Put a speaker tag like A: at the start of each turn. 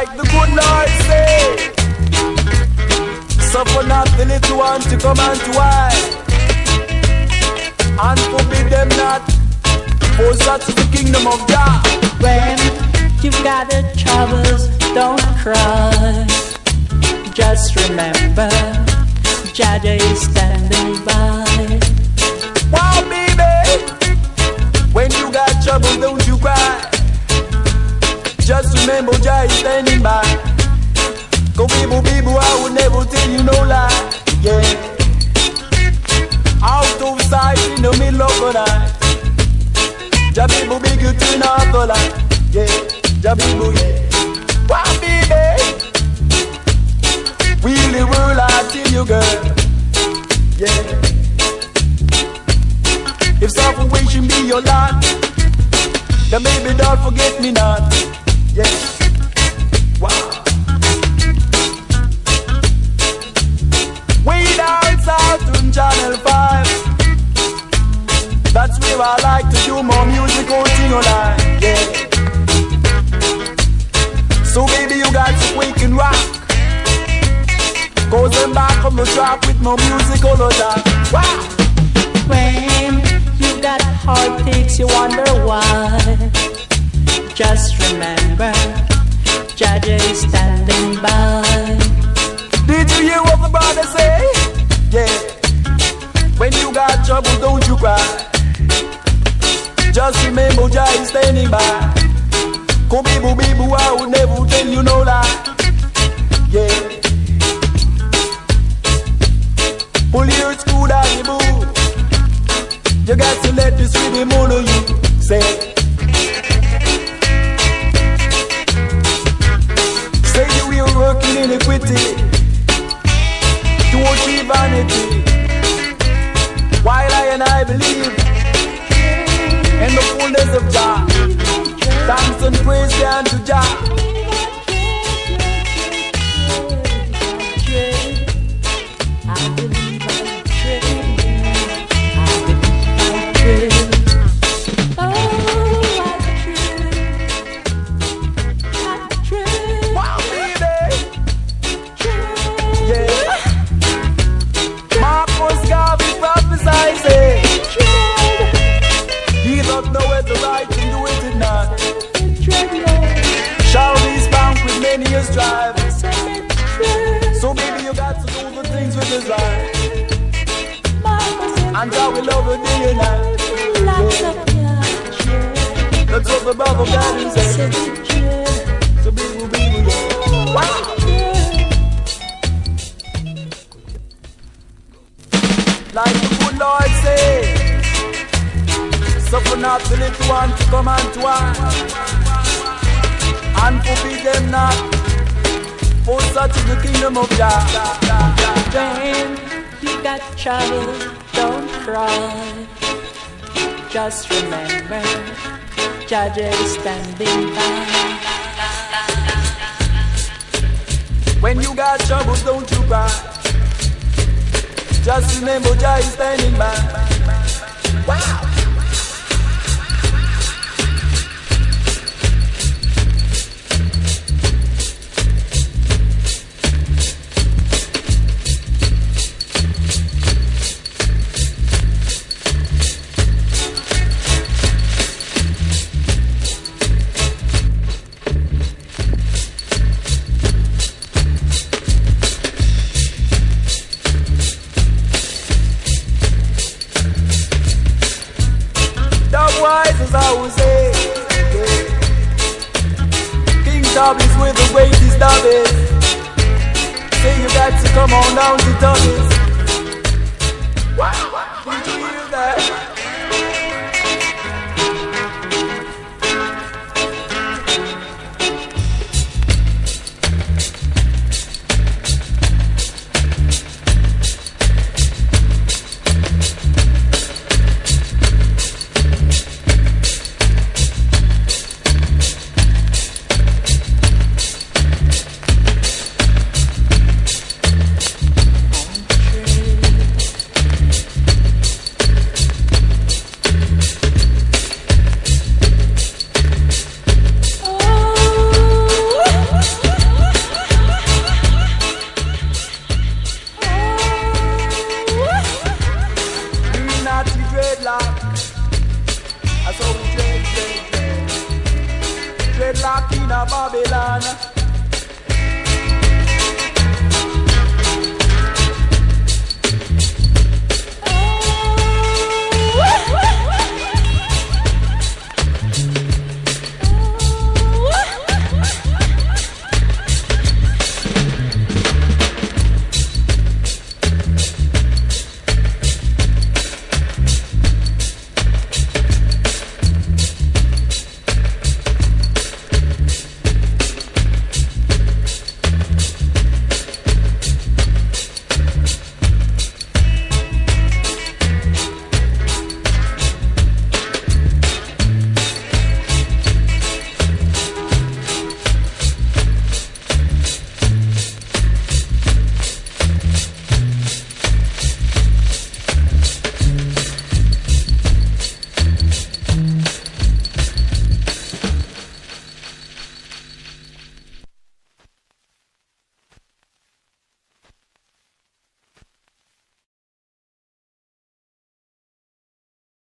A: Like the good Lord say, suffer not the little one to come unto I, and forbid them not, for such is the kingdom of God.
B: When you've got the troubles, don't cry. Just remember, Jaja is standing by.
A: Wow, baby, when you got trouble, don't you cry. Just remember, Jah is standing by. Go people, I would never tell you no lie. Yeah. Out of sight in the middle of the night. Jah people big you turn off the light. Yeah. Jah people, yeah. Wow, baby. Wheel the world out till you girl. Yeah. If salvation be your lot, then maybe don't forget me not. Yeah. Wow. Way down south on Channel 5. That's where I like to do more music out in your life. Yeah. So baby you got to wake and rock. Goes them back on the track with more music all the time. Wow.
B: When you got heartaches, you wonder why. Just remember, Jaja is standing by.
A: Did you hear what the brother say? Yeah. When you got trouble, don't you cry. Just remember, Jah is standing by. Come bibu, I would never tell you no lie. Yeah. Pull your screw down your boo. You got to let this rhythm on you. Say you will working in iniquity to achieve vanity. While I believe in the fullness of Jah. Thanks and praise be unto Jah. Drive. So baby you got to do the things with his life. And God will love you day and night. Yeah. That's what the brother God is saying. So baby, yeah. Wow. Like the good Lord say, suffer not the little one to come unto I, and forbid them not, for such is the kingdom of God.
B: When you got trouble, don't cry. Just remember, Jaja is standing by.
A: When you got trouble, don't you cry. Just remember, Jah is standing by. Wow. As I would say, yeah. King Dobson with the greatest dub is. Say you got to come on down to Dobson. Wow, did you hear that? dreadlock in a Babylon.